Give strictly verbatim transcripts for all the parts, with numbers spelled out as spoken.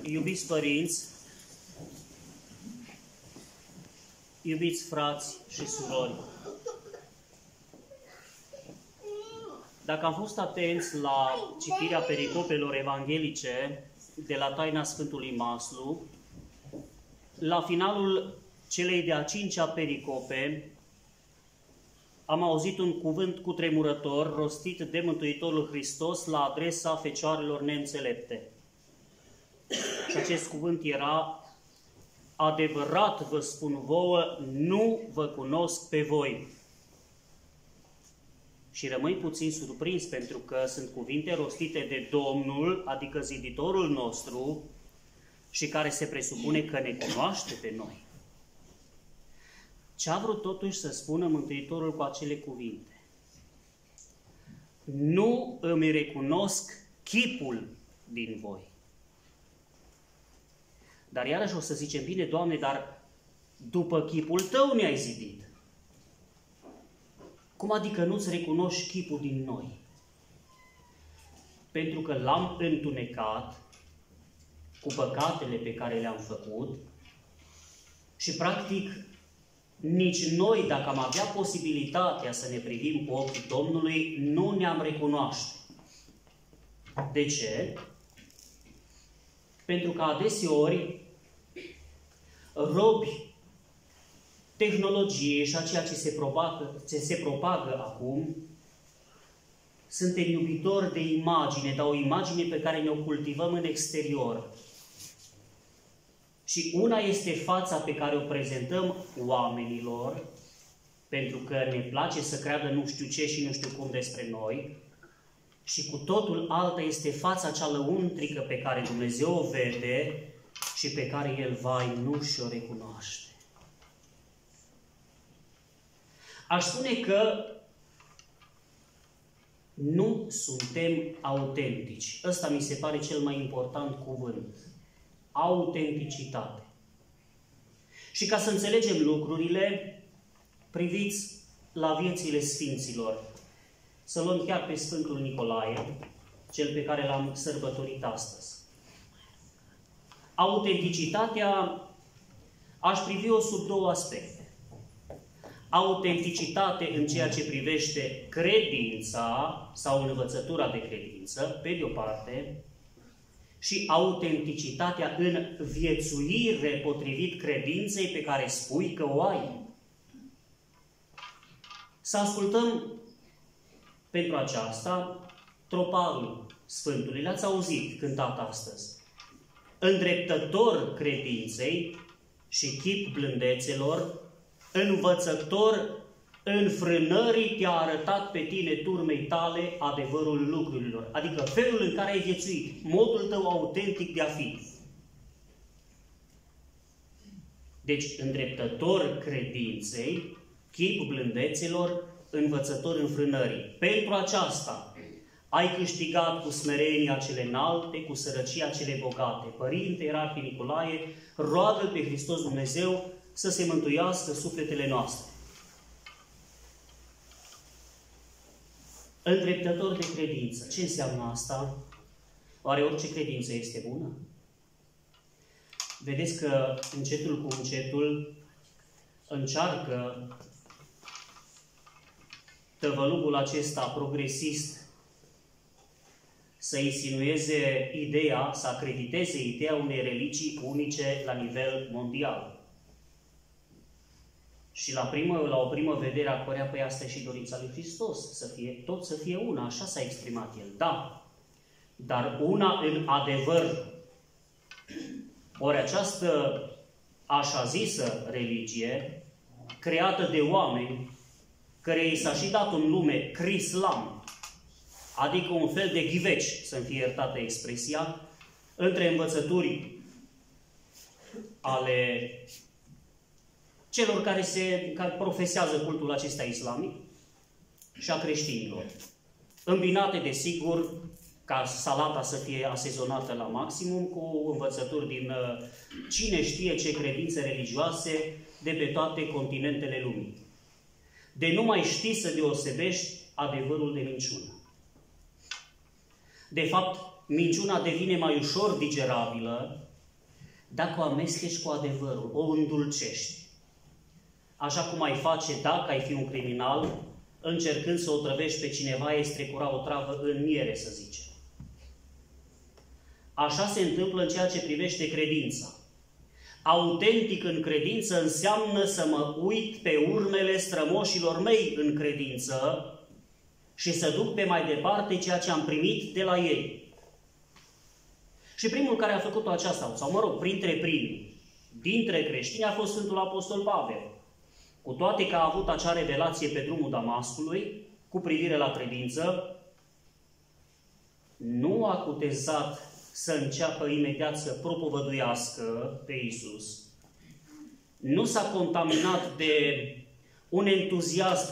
Iubiți părinți, iubiți frați și surori, dacă am fost atenți la citirea pericopelor evanghelice de la Taina Sfântului Maslu, la finalul celei de-a cincea pericope am auzit un cuvânt cutremurător rostit de Mântuitorul Hristos la adresa fecioarelor neînțelepte. Și acest cuvânt era: adevărat vă spun vouă, nu vă cunosc pe voi. Și rămâi puțin surprins, pentru că sunt cuvinte rostite de Domnul, adică ziditorul nostru, și care se presupune că ne cunoaște pe noi. Ce a vrut totuși să spună Mântuitorul cu acele cuvinte? Nu îmi recunosc chipul din voi. Dar iarăși o să zicem, bine, Doamne, dar după chipul Tău ne-ai zidit. Cum adică nu-ți recunoști chipul din noi? Pentru că l-am întunecat cu păcatele pe care le-am făcut și, practic, nici noi, dacă am avea posibilitatea să ne privim cu ochii Domnului, nu ne-am recunoaște. De ce? Pentru că adeseori robi tehnologiei și a ceea ce se propagă, ce se propagă acum, suntem iubitori de imagine, dar o imagine pe care ne-o cultivăm în exterior. Și una este fața pe care o prezentăm oamenilor, pentru că ne place să creadă nu știu ce și nu știu cum despre noi, și cu totul alta este fața cea lăuntrică pe care Dumnezeu o vede și pe care El, vai, nu și-o recunoaște. Aș spune că nu suntem autentici. Ăsta mi se pare cel mai important cuvânt. Autenticitate. Și ca să înțelegem lucrurile, priviți la viețile sfinților. Să luăm chiar pe Sfântul Nicolae, cel pe care l-am sărbătorit astăzi. Autenticitatea aș privi-o sub două aspecte. Autenticitate în ceea ce privește credința sau învățătura de credință, pe de o parte, și autenticitatea în viețuire potrivit credinței pe care spui că o ai. Să ascultăm pentru aceasta tropalul Sfântului. L-ați auzit cântat astăzi. Îndreptător credinței și chip blândețelor, învățător înfrânării te-a arătat pe tine, turmei tale, adevărul lucrurilor. Adică felul în care ai viețuit, modul tău autentic de a fi. Deci, îndreptător credinței, chip blândețelor, învățător înfrânării. Pentru aceasta ai câștigat cu smerenia cele înalte, cu sărăcia cele bogate. Părinte Ierarhie Nicolae, roagă pe Hristos Dumnezeu să se mântuiască sufletele noastre. Îndreptător de credință. Ce înseamnă asta? Oare orice credință este bună? Vedeți că încetul cu încetul încearcă tăvălugul acesta progresist să insinueze ideea, să acrediteze ideea unei religii unice la nivel mondial. Și la, primă, la o primă vedere apărea, păi asta e și dorința lui Hristos, să fie, tot să fie una, așa s-a exprimat El. Da, dar una în adevăr. Ori această așa zisă religie, creată de oameni, care i s-a și dat în lume crislam, adică un fel de ghiveci, să-mi fie iertată expresia, între învățături ale celor care, se, care profesează cultul acesta islamic și a creștinilor. Îmbinate, desigur, ca salata să fie asezonată la maximum, cu învățături din cine știe ce credințe religioase de pe toate continentele lumii. De nu mai știi să deosebești adevărul de minciună. De fapt, minciuna devine mai ușor digerabilă dacă o amesteci cu adevărul, o îndulcești, așa cum ai face dacă ai fi un criminal, încercând să o trăvești pe cineva, îi strecura o travă în miere, să zicem. Așa se întâmplă în ceea ce privește credința. Autentic în credință înseamnă să mă uit pe urmele strămoșilor mei în credință și să duc pe mai departe ceea ce am primit de la ei. Și primul care a făcut aceasta, sau mă rog, printre primii, dintre creștini, a fost Sfântul Apostol Pavel. Cu toate că a avut acea revelație pe drumul Damascului, cu privire la credință, nu a cutezat să înceapă imediat să propovăduiască pe Iisus. Nu s-a contaminat de un entuziasm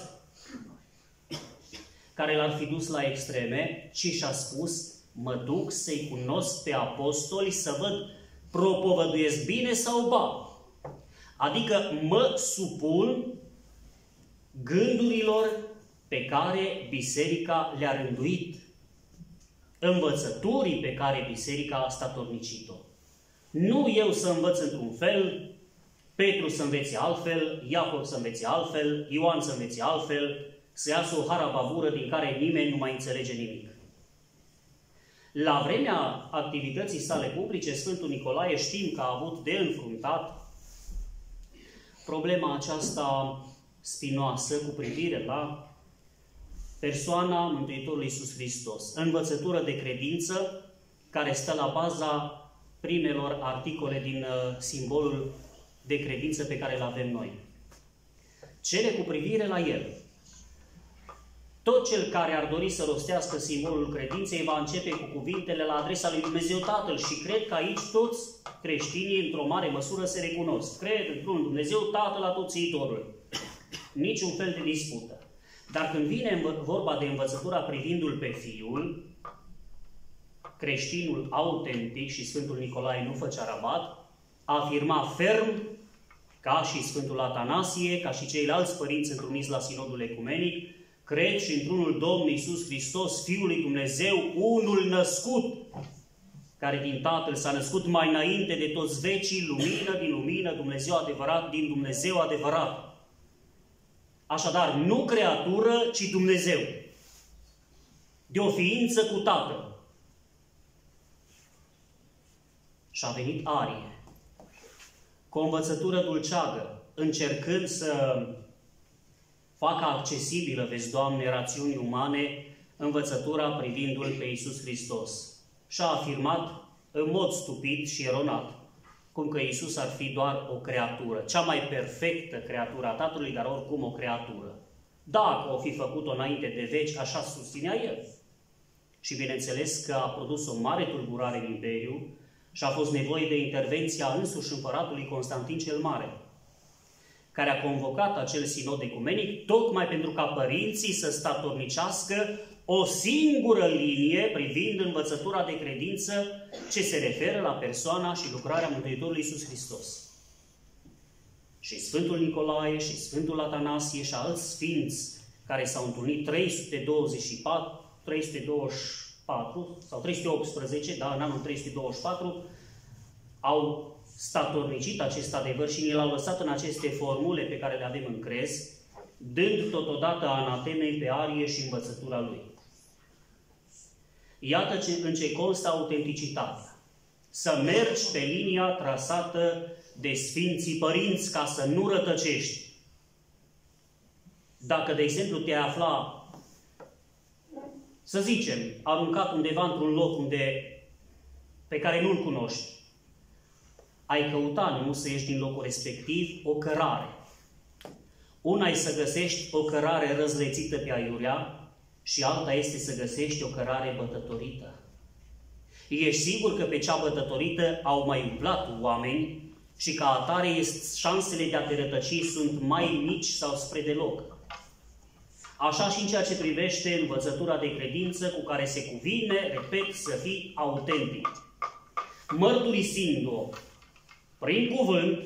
care l-ar fi dus la extreme, ci și-a spus, mă duc să-i cunosc pe apostoli, să văd propovăduiesc bine sau ba. Adică mă supun gândurilor pe care biserica le-a rânduit, învățăturii pe care biserica a statornicit-o. Nu eu să învăț într-un fel, Petru să învețe altfel, Iacov să învețe altfel, Ioan să învețe altfel, să iasă o harabavură din care nimeni nu mai înțelege nimic. La vremea activității sale publice, Sfântul Nicolae știm că a avut de înfruntat problema aceasta spinoasă cu privire la persoana Mântuitorului Iisus Hristos. Învățătură de credință care stă la baza primelor articole din uh, simbolul de credință pe care îl avem noi. Cele cu privire la el. Tot cel care ar dori să rostească simbolul credinței va începe cu cuvintele la adresa lui Dumnezeu Tatăl și cred că aici toți creștinii într-o mare măsură se recunosc. Cred într-un Dumnezeu Tatăl Atotțiitorul. Niciun fel de dispută. Dar când vine vorba de învățătura privindu-L pe Fiul, creștinul autentic, și Sfântul Nicolae nu făcea rabat, afirma ferm, ca și Sfântul Atanasie, ca și ceilalți părinți întruniți la Sinodul Ecumenic, cred și într-unul Domn Iisus Hristos, Fiul lui Dumnezeu, unul născut, care din Tatăl s-a născut mai înainte de toți vecii, lumină din lumină, Dumnezeu adevărat din Dumnezeu adevărat. Așadar, nu creatură, ci Dumnezeu. De o ființă cu Tatăl. Și a venit Arie, cu o învățătură dulceagă, încercând să facă accesibilă, vezi, Doamne, rațiunii umane, învățătura privindu-L pe Iisus Hristos. Și a afirmat, în mod stupid și eronat, cum că Iisus ar fi doar o creatură, cea mai perfectă creatură a Tatălui, dar oricum o creatură. Dacă o fi făcut-o înainte de veci, așa susținea el. Și bineînțeles că a produs o mare tulburare în Imperiu și a fost nevoie de intervenția însuși împăratului Constantin cel Mare, care a convocat acel sinod ecumenic tocmai pentru ca părinții să statornicească o singură linie privind învățătura de credință ce se referă la persoana și lucrarea Mântuitorului Iisus Hristos. Și Sfântul Nicolae și Sfântul Atanasie și alți sfinți care s-au întâlnit trei sute douăzeci și patru, trei sute douăzeci și patru sau trei sute optsprezece, da, în anul trei sute douăzeci și patru, au statornicit acest adevăr și ne l-au lăsat în aceste formule pe care le avem în crez, dând totodată anatemei pe Arie și învățătura lui. Iată ce, în ce constă autenticitatea. Să mergi pe linia trasată de Sfinții Părinți ca să nu rătăcești. Dacă, de exemplu, te afla, să zicem, aruncat undeva într-un loc unde, pe care nu-l cunoști, ai căuta, nu să ieși din locul respectiv, o cărare. Una e să găsești o cărare răzlețită pe aiurea și alta este să găsești o cărare bătătorită. Ești sigur că pe cea bătătorită au mai umblat oameni și ca atare șansele de a te rătăci sunt mai mici sau spre deloc. Așa și în ceea ce privește învățătura de credință cu care se cuvine, repet, să fii autentic. Mărturisind-o prin cuvânt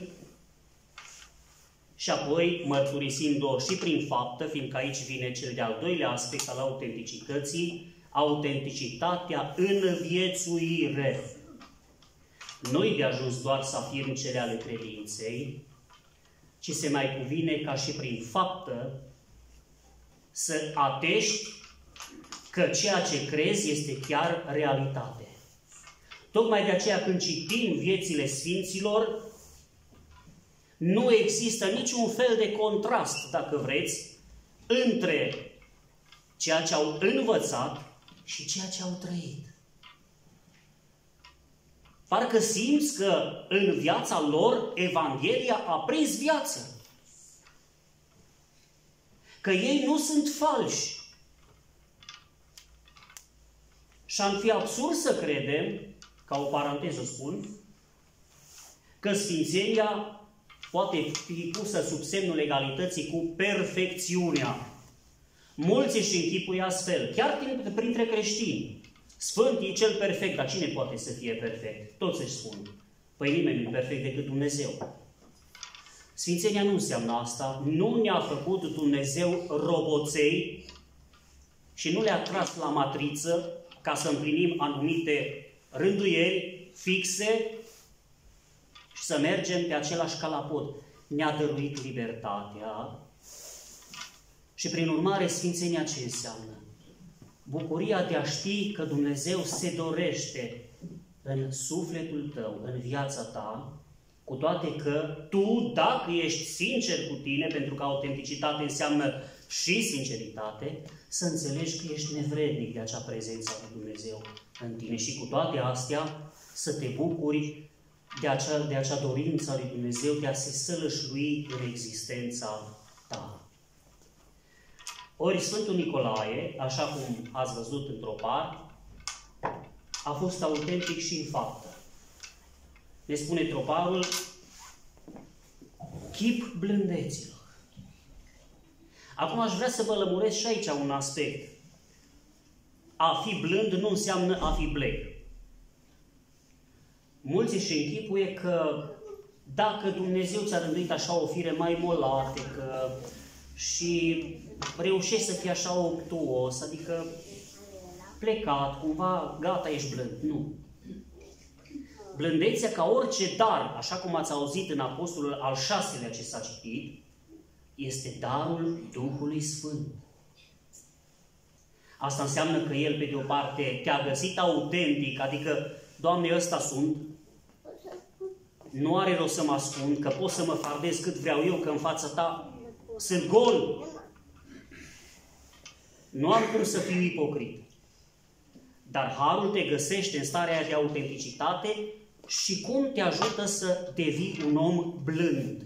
și apoi mărturisind-o și prin faptă, fiindcă aici vine cel de-al doilea aspect al autenticității, autenticitatea în viețuire. nu-i de ajuns doar să afirm cele ale credinței, ci se mai cuvine ca și prin faptă să atești că ceea ce crezi este chiar realitate. Tocmai de aceea când citim viețile Sfinților, nu există niciun fel de contrast, dacă vreți, între ceea ce au învățat și ceea ce au trăit. Parcă simți că în viața lor Evanghelia a prins viață. Că ei nu sunt falși. Și-ar fi absurd să credem, ca o paranteză spun, că sfințenia poate fi pusă sub semnul egalității cu perfecțiunea. Mulți își închipuie astfel, chiar printre creștini. Sfânt e cel perfect, dar cine poate să fie perfect? Toți își spun. Păi nimeni nu e perfect decât Dumnezeu. Sfințenia nu înseamnă asta. Nu ne-a făcut Dumnezeu roboței și nu le-a tras la matriță ca să împlinim anumite rânduieli fixe și să mergem pe același calapod. Ne-a dăruit libertatea și prin urmare sfințenia ce înseamnă? Bucuria de a ști că Dumnezeu se dorește în sufletul tău, în viața ta, cu toate că tu, dacă ești sincer cu tine, pentru că autenticitate înseamnă și sinceritate, să înțelegi că ești nevrednic de acea prezență a lui Dumnezeu în tine și cu toate astea să te bucuri de acea, de acea dorință a lui Dumnezeu de a se sălășlui în existența ta. Ori Sfântul Nicolae, așa cum ați văzut într-o parte, a fost autentic și în faptă. Ne spune troparul, chip blândeților. Acum aș vrea să vă lămuresc și aici un aspect. A fi blând nu înseamnă a fi blec. Mulți își închipuie că dacă Dumnezeu ți-a rânduit așa o fire mai molatecă și reușești să fii așa obtuos, adică plecat, cumva, gata, ești blând. Nu. Blândețea, ca orice dar, așa cum ați auzit în Apostolul al șaselea ce s-a citit, este darul Duhului Sfânt. Asta înseamnă că El, pe de o parte, te-a găsit autentic, adică, Doamne, ăsta sunt, nu are rost să mă ascund, că pot să mă fardez cât vreau eu, că în fața ta sunt gol. Nu am cum să fiu ipocrit. Dar Harul te găsește în starea aia de autenticitate și cum te ajută să devii un om blând.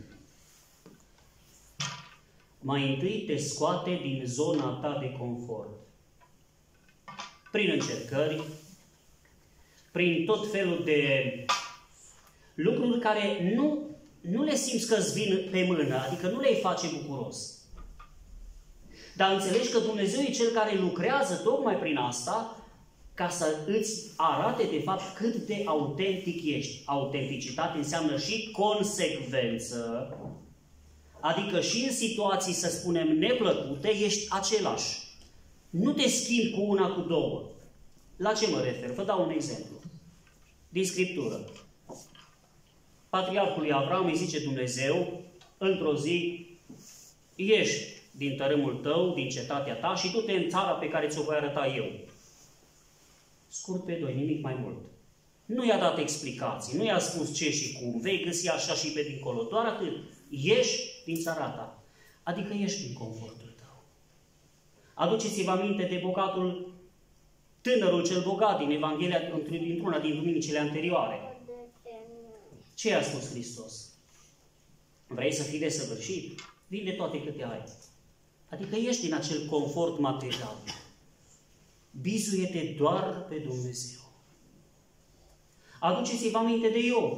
Mai întâi te scoate din zona ta de confort. Prin încercări, prin tot felul de lucruri care nu, nu le simți că îți vin pe mână, adică nu le-i face bucuros. Dar înțelegi că Dumnezeu e Cel care lucrează tocmai prin asta ca să îți arate de fapt cât de autentic ești. Autenticitate înseamnă și consecvență, adică și în situații, să spunem, neplăcute, ești același. Nu te schimbi cu una, cu două. La ce mă refer? Vă dau un exemplu. Din Scriptură. Patriarhului Avram îi zice Dumnezeu, într-o zi, ieși din tărâmul tău, din cetatea ta și du-te în țara pe care ți-o voi arăta eu. Scurt pe doi, nimic mai mult. Nu i-a dat explicații, nu i-a spus ce și cum, vei găsi așa și pe dincolo, doar atât. Ieși din țara ta, adică ieși din confortul tău. Aduceți-vă aminte de bogatul, tânărul cel bogat din Evanghelia, dintr-una din duminicile anterioare. Ce a spus Hristos? Vrei să fii desăvârșit? Vinde toate câte ai. Adică ieși din acel confort material. Bizuie-te doar pe Dumnezeu. Aduceți-vă aminte de Iov.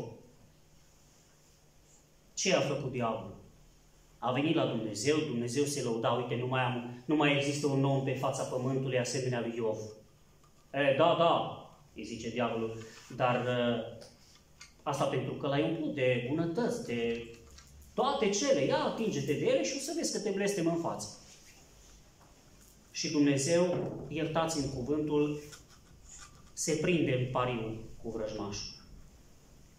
Ce a făcut diavolul? A venit la Dumnezeu, Dumnezeu se lăuda, uite, nu mai, am, nu mai există un om pe fața pământului asemenea lui Iov. E, da, da, îi zice diavolul, dar asta pentru că l-ai umplut de bunătăți, de toate cele, ia atinge-te de ele și o să vezi că te blestem în față. Și Dumnezeu, iertați-mi cuvântul, se prinde în pariu cu vrăjmașul.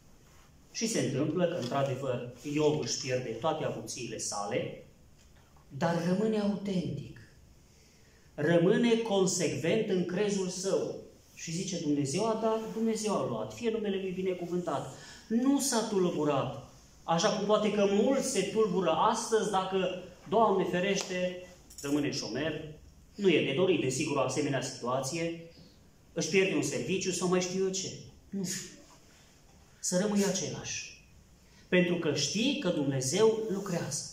Și se întâmplă că, într-adevăr, Iov își pierde toate avuțiile sale, dar rămâne autentic. Rămâne consecvent în crezul său. Și zice, Dumnezeu a dat, Dumnezeu a luat, fie numele Lui binecuvântat. Nu s-a tulburat, așa cum poate că mulți se tulbură astăzi dacă, Doamne ferește, rămâne șomer, nu e de dorit, desigur, o asemenea situație, își pierde un serviciu sau mai știu eu ce. Nu. Să rămâi același. Pentru că știi că Dumnezeu lucrează.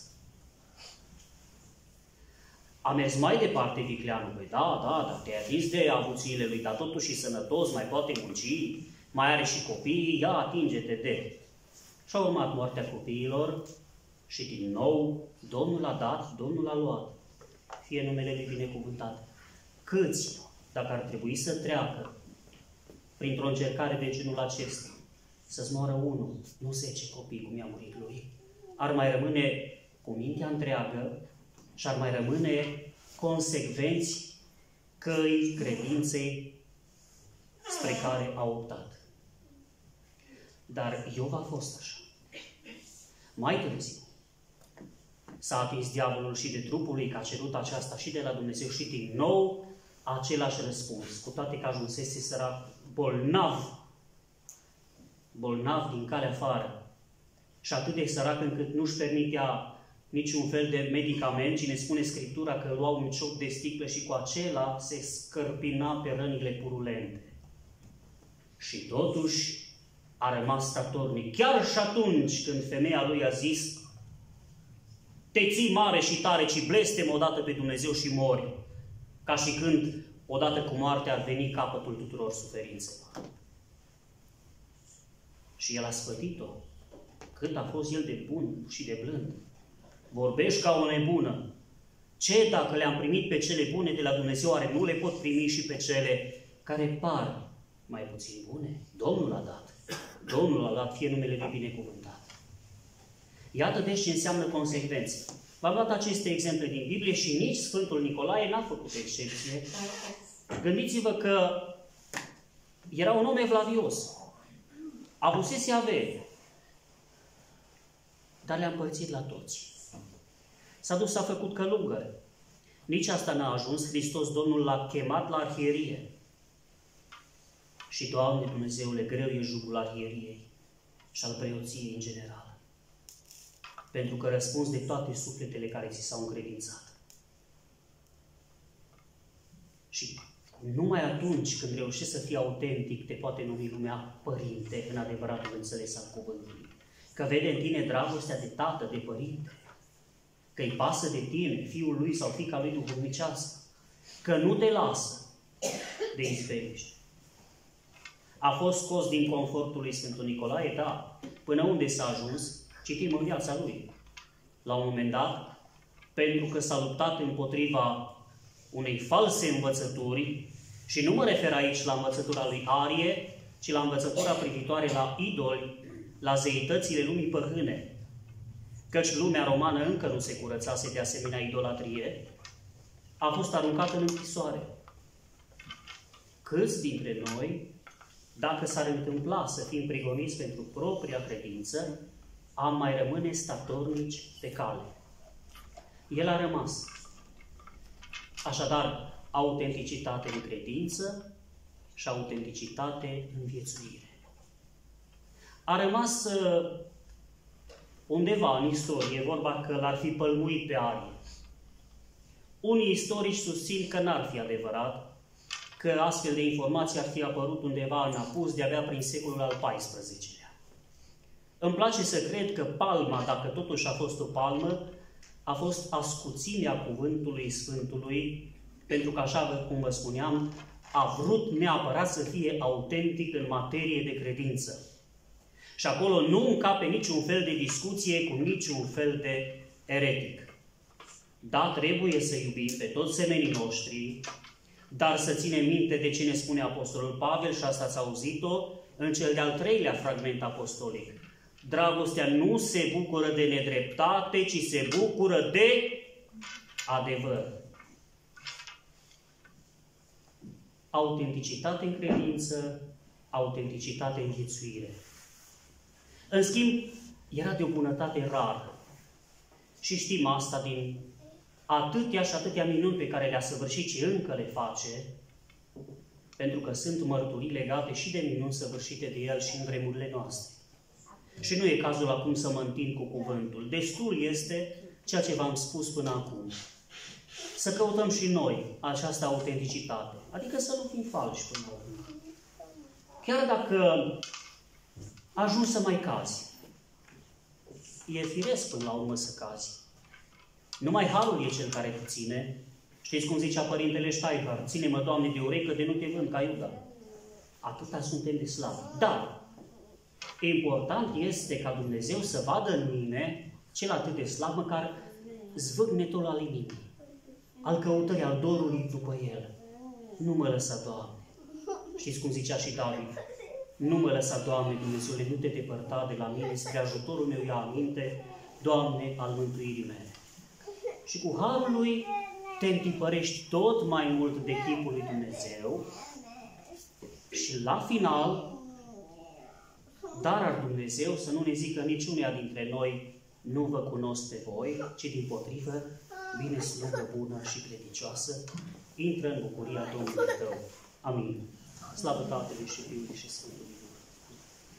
A mers mai departe vicleanul. Păi da, da, dar te-ai atins de avuțiile lui, dar totuși și sănătos, mai poate munci, mai are și copii, ia atinge-te de. Și-a urmat moartea copiilor și din nou Domnul a dat, Domnul a luat. Fie numele Lui binecuvântat. Câți, dacă ar trebui să treacă printr-o încercare de genul acesta, să-ți moară unul, nu zece copii, cum i-a murit lui, ar mai rămâne cu mintea întreagă și ar mai rămâne consecvenți căi credinței spre care a optat. Dar Iov a fost așa. Mai târziu s-a atins diavolul și de trupul lui, că a cerut aceasta și de la Dumnezeu și din nou același răspuns, cu toate că ajunsese sărac bolnav, bolnav din calea afară și atât de sărac încât nu-și permitea niciun fel de medicament, ci ne spune Scriptura că lua un cioc de sticlă și cu acela se scărpina pe rănile purulente. Și totuși a rămas statornic. Chiar și atunci când femeia lui a zis: te ții mare și tare, ci blestem odată pe Dumnezeu și mori. Ca și când, odată cu moartea, ar veni capătul tuturor suferințelor. Și el a sfătit-o. Cât a fost el de bun și de blând. Vorbești ca o nebună. Ce dacă le-am primit pe cele bune de la Dumnezeu, oare nu le pot primi și pe cele care par mai puțin bune? Domnul a dat. Domnul a dat, fie numele Lui binecuvântat. Iată deci ce înseamnă consecvență. V-am luat aceste exemple din Biblie și nici Sfântul Nicolae n-a făcut excepție. Gândiți-vă că era un om evlavios. Avusese avere. Dar le-a împărțit la toți. S-a dus, s-a făcut călugăr. Nici asta n-a ajuns. Hristos Domnul l-a chemat la arhierie. Și, Doamne Dumnezeule, greu e jugul arhieriei și al preoției în general. Pentru că răspunzi de toate sufletele care ți s-au încredințat. Și numai atunci când reușești să fii autentic, te poate numi lumea părinte în adevăratul înțeles al cuvântului. Că vede în tine dragostea de tată, de părinte. Că îi pasă de tine, fiul lui sau fiica lui duhovnicească. Că nu te lasă de izbeliști. A fost scos din confortul lui Sfântul Nicolae? Da. Până unde s-a ajuns? Citim în viața lui. La un moment dat, pentru că s-a luptat împotriva unei false învățături, și nu mă refer aici la învățătura lui Arie, ci la învățătura privitoare la idoli, la zeitățile lumii păgâne, căci lumea romană încă nu se curățase de asemenea idolatrie, a fost aruncat în închisoare. Câți dintre noi, dacă s-ar întâmpla să fim prigoniți pentru propria credință, am mai rămâne statornici pe cale? El a rămas. Așadar, autenticitate în credință și autenticitate în viețuire. A rămas undeva în istorie vorba că l-ar fi pălmuit pe Arie. Unii istorici susțin că n-ar fi adevărat, că astfel de informații ar fi apărut undeva în apus de-abia prin secolul al paisprezecelea. Îmi place să cred că palma, dacă totuși a fost o palmă, a fost ascuțimea cuvântului Sfântului, pentru că, așa cum vă spuneam, a vrut neapărat să fie autentic în materie de credință. Și acolo nu încape niciun fel de discuție cu niciun fel de eretic. Da, trebuie să iubim pe toți semenii noștri, dar să ținem minte de ce ne spune Apostolul Pavel, și asta ați auzit-o în cel de-al treilea fragment apostolic. Dragostea nu se bucură de nedreptate, ci se bucură de adevăr. Autenticitate în credință, autenticitate în viețuire. În schimb, era de o bunătate rară. Și știm asta din atâtea și atâtea minuni pe care le-a săvârșit și încă le face, pentru că sunt mărturii legate și de minuni săvârșite de El și în vremurile noastre. Și nu e cazul acum să mă întind cu cuvântul. Destul este ceea ce v-am spus până acum. Să căutăm și noi această autenticitate. Adică să nu fim falși până la urmă. Chiar dacă ajungi să mai cazi, e firesc până la urmă să cazi. Numai harul e cel care te ține. Știți cum zicea Părintele Steiger? Ține-mă, Doamne, de urechi, că de nu te vând ca Iuda. Atâta suntem de slabi. Dar important este ca Dumnezeu să vadă în mine cel atât de slab, măcar zvâgnetul al inimii, al căutării, al dorului după El. Nu mă lăsa, Doamne. Știți cum zicea și David? Nu mă lăsa, Doamne, Dumnezeule, nu te depărta de la mine, spre ajutorul meu ia aminte, Doamne, al mântuirii mele. Și cu harul Lui te întipărești tot mai mult de chipul lui Dumnezeu și la final, dar al Dumnezeu să nu ne zică niciunea dintre noi, nu vă cunosc pe voi, ci dimpotrivă, bine slugă bună și credincioasă, intră în bucuria Domnului tău. Amin. Slavă Tatălui și Fiului și Sfântului.